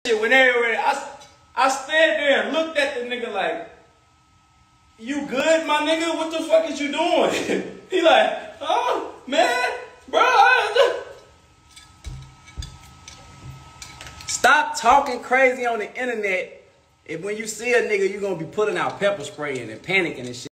when everybody, I stood there and looked at the nigga like, you good, my nigga? What the fuck is you doing? He like, oh, man, bro. Stop talking crazy on the internet. If when you see a nigga, you gonna be putting out pepper spray and panicking and shit.